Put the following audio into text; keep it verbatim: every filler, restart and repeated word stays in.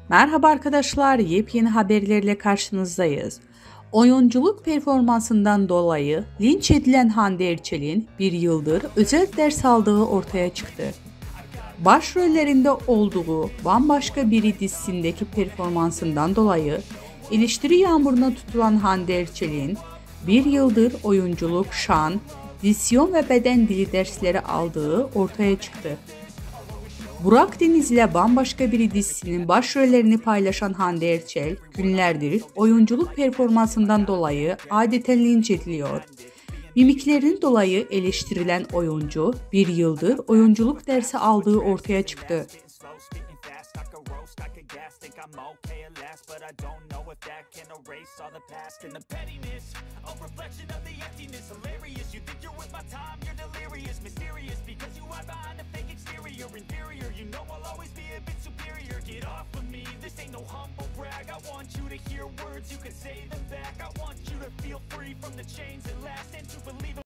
Merhaba arkadaşlar, yepyeni haberlerle karşınızdayız. Oyunculuk performansından dolayı linç edilen Hande Erçel'in bir yıldır özel ders aldığı ortaya çıktı. Başrollerinde olduğu Bambaşka Biri dizisindeki performansından dolayı eleştiri yağmuruna tutulan Hande Erçel'in bir yıldır oyunculuk, şan, diksiyon ve beden dili dersleri aldığı ortaya çıktı. Burak Deniz ile Bambaşka Biri dizisinin başrollerini paylaşan Hande Erçel, günlerdir oyunculuk performansından dolayı adeten linç ediliyor. Mimiklerinin dolayı eleştirilen oyuncu, bir yıldır oyunculuk dersi aldığı ortaya çıktı. Inferior, you know I'll always be a bit superior. Get off of me, this ain't no humble brag. I want you to hear words, you can say them back. I want you to feel free from the chains that last and to believe